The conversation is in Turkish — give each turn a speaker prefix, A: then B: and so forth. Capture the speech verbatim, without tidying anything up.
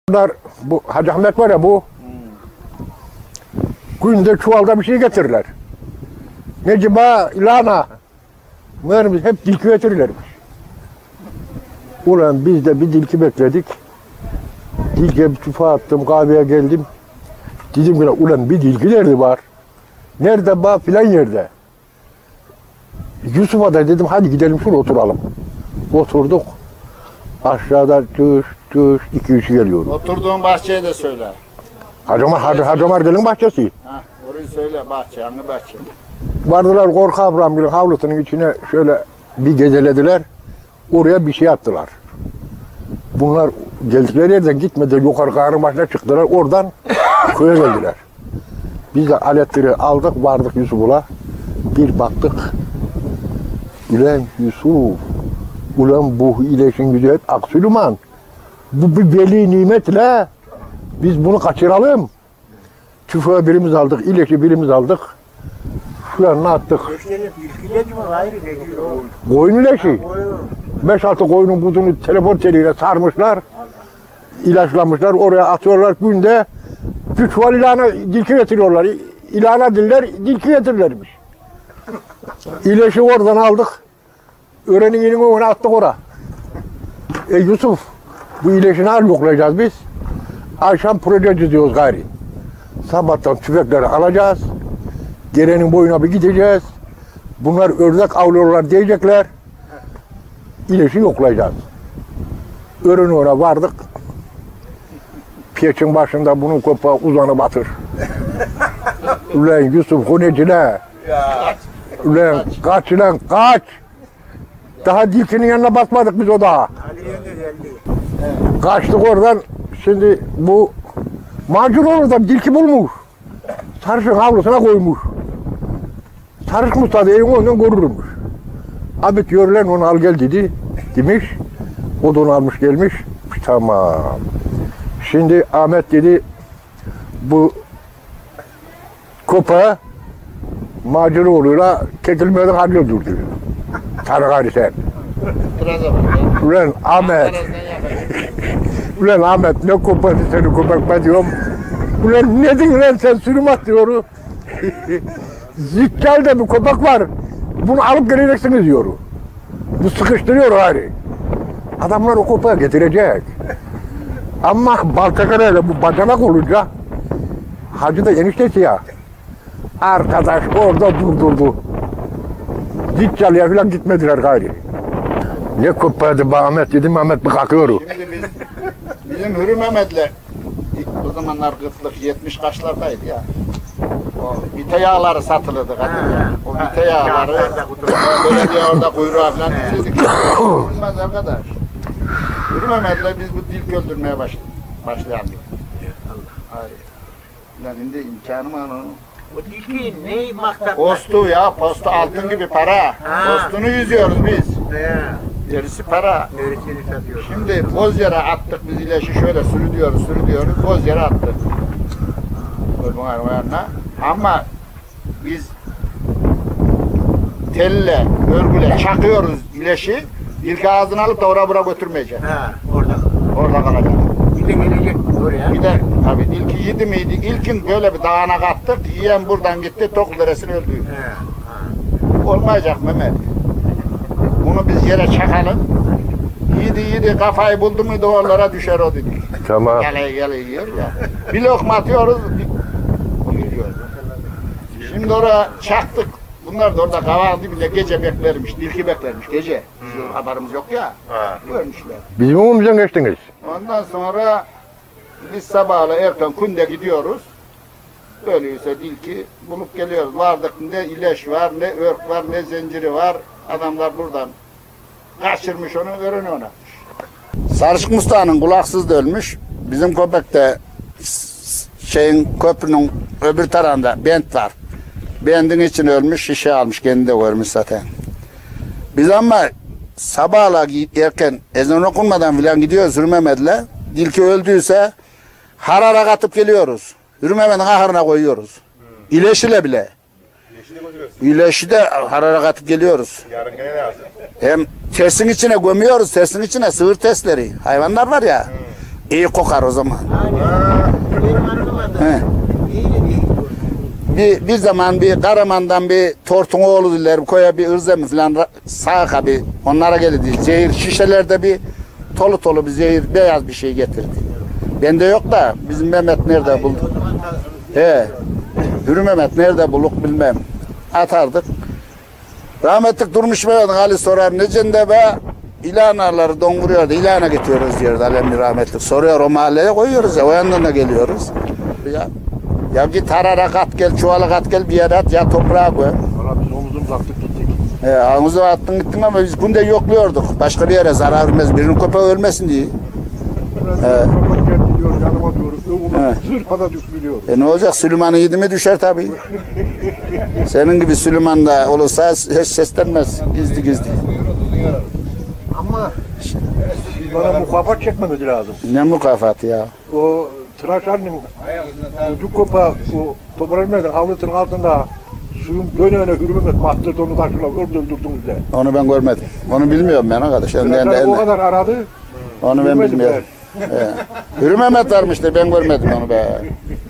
A: Bunlar, bu Hacı Ahmet var ya bu hmm. günde çuvalda bir şey getirirler. Neciba, ilana bunlar hep dilki getirirlermiş. Ulan biz de bir dilki bekledik. Dilkiye bir tüfe attım, kahveye geldim. Dedim ki ulan bir dilki nerede var? Nerede bak filan yerde. Yusuf'a da dedim hadi gidelim şuraya oturalım. Oturduk. Aşağıda düş düş iki üç geliyor.
B: Oturduğun bahçeye de söyle.
A: Hacı Ömer, Hacı, Hacı Ömer gelin bahçesi.
B: Ha, orayı söyle bahçe, hangi bahçe?
A: Vardılar Korku Abramgil'in havlusunun içine şöyle bir gecelediler. Oraya bir şey attılar. Bunlar geldikleri yerden gitmediler. Yukarı Kağrı başına çıktılar. Oradan köye geldiler. Biz de aletleri aldık, vardık Yusuf'ula. Bir baktık. Ulan Yusuf, ulan bu ileşin gücü hep Aksülüman. Bu bir veli nimetle. Biz bunu kaçıralım. Tüfeği birimiz aldık, ileşi birimiz aldık. Şularını attık. Koyun ileşi. Beş altı koyunun budunu telefon teliyle sarmışlar. İlaçlamışlar, oraya atıyorlar günde. Bir çuval ilana dilki getiriyorlar. İlana diller, dilki getirirlermiş. İleşi oradan aldık. Öğrenin elini önüne attık oraya. E Yusuf, bu ileşini al yoklayacağız biz. Akşam proje çiziyoruz gayri. Sabahtan tüfekleri alacağız. Gerenin boyuna bir gideceğiz. Bunlar ördek avlıyorlar diyecekler. İleşi yoklayacağız. Örün ona vardık. Piyeçin başında bunun kopağı uzanı batır. Ulan Yusuf Hunecine. Ulan kaç lan kaç. Daha dilkinin yanına basmadık biz o daha. Kaçtık oradan. Şimdi bu macun oradan dilki bulmuş. Sarışın havlusuna koymuş. Sarış Mustafa evin ondan korurmuş. Abi diyor lan onu al gel dedi. Demiş. O da onu almış gelmiş. Tamam. Şimdi Ahmet dedi bu kopa Macunoğlu'yla ketilmeden hallolur diyor. Tanrı gari sen. Ulan Ahmet. Ulan Ahmet ne kopası seni kopakma diyorum. Ulan ne diyorsun lan sen sürüm at diyor. Zikkal'de bir köpek var. Bunu alıp geleceksiniz diyor. Bu sıkıştırıyor gari. Adamlar o köpeği getirecek. Ama Baltakara'yla bu bacanak olunca Hacı da eniştesi ya. Arkadaş orada durdurdu. Zikkal'ya falan gitmediler gari. Ne köpeğiydi be Ahmet dedim, Ahmet bir kalkıyor.
B: Şimdi biz, bizim Hürü Mehmet'le o zamanlar kırklık yetmiş kaçlardaydı ya. O bite yağları satılırdı kadın ya. O bite yağları belediye orada kuyruğa falan düşürdük. Bilmez arkadaş. Hürü Mehmet'le biz bu dilk öldürmeye baş, başlayalım. Hayır. Lan şimdi imkanı mı onun?
C: O dilki ne maksat?
B: Postu ya, postu altın gibi para. Postunu yüzüyoruz biz. Gerisi para.
C: Öğretmeni satıyor.
B: Şimdi boz yere attık biz ileşi şöyle sürüyoruz, sürüyoruz, boz yere attık. Ama biz telle, örgüle çakıyoruz ileşi, ilk ağzını alıp da oraya buraya götürmeyeceğiz.
C: Ha, orada.
B: Orada kalacak.
C: Bir de gelecek oraya.
B: Bir de tabii ilki yedi miydi? İlkin böyle bir dağına kattık, yiyen buradan gitti, Tokludere'sini öldü.
C: Ha, ha.
B: Olmayacak Mehmet. Bunu biz yere çakalım. Yedi yedi kafayı buldu muydu oralara düşer o dedi.
A: Tamam.
B: Gele gele yiyor ya. Bir lokma atıyoruz. Bir... Yiyor. Şimdi oraya çaktık. Bunlar da orada kavan dibinde gece beklermiş, dilki beklermiş gece. Bizim haberimiz yok ya. Görmüşler.
A: Bizim umumuzdan geçtiniz.
B: Ondan sonra biz sabahla erken kunde gidiyoruz. Öyleyse dilki bulup geliyoruz. Vardık ne ileş var, ne örk var, ne zinciri var. Adamlar buradan kaçırmış onu, örünü ona. Sarışık Mustafa'nın kulaksız da ölmüş. Bizim köpekte şeyin köprünün öbür tarafında bent var. Bendin için ölmüş, şişe almış, kendi de görmüş zaten. Biz ama sabahla erken ezan okunmadan filan gidiyoruz Hürü Mehmet'le. Dilki öldüyse harara katıp geliyoruz. Hürü Mehmet'in ahırına koyuyoruz. İleşiyle bile. İleşi de harara katıp geliyoruz. Hem tesin içine gömüyoruz, tesin içine sığır tesleri. Hayvanlar var ya. İyi kokar o zaman.
C: Aynen. Benim anlamadım.
B: He.
C: İyi de değil.
B: Bir, bir zaman bir Karaman'dan bir Tortun oğlu diler koya bir ırzemi falan ra- sağ abi onlara geldi. Zehir şişelerde bir tolu tolu bir zehir beyaz bir şey getirdi. Bende yok da bizim Mehmet nerede buldu?
C: O zaman da
B: He. Hürü Mehmet nerede bulduk bilmem. Atardık. Rahmetlik Durmuş Mehmet Ali sorar necende be İlanaları donduruyordu. İlana getiriyoruz diyordu Alemli rahmetlik. Soruyor o mahalleye koyuyoruz ya o yandan da geliyoruz. Ya, ya git harara kat gel çuvala kat gel bir yere at ya toprağa koy.
A: Valla biz omuzumuzu attık gittik.
B: He, ağzımıza attın gittin ama biz günde yokluyorduk. Başka bir yere zarar vermez. Birinin köpeği ölmesin diye.
A: Evet. Diyor, yanıma diyoruz.
B: Evet.
A: Zırhada düşürüyor.
B: E ne olacak? Süleyman'ı yedi mi düşer tabii. Senin gibi Süleyman da olursa hiç seslenmez. Gizli gizli.
C: ama
A: Biz bana mukafat çekmemiz lazım.
B: Ne mukafatı ya.
A: O tıraş annem ucu kopa o toprağın havlusunun altında suyun dönene hürmemet mahtırdı onu taşla öldürdürdünüz de.
B: Onu ben görmedim. Onu bilmiyorum ben arkadaş. Ben de,
A: Tıraşlar o kadar aradı.
B: onu ben
A: Görmedim
B: bilmiyorum. He. Hürü Mehmet varmıştır. Ben görmedim onu be.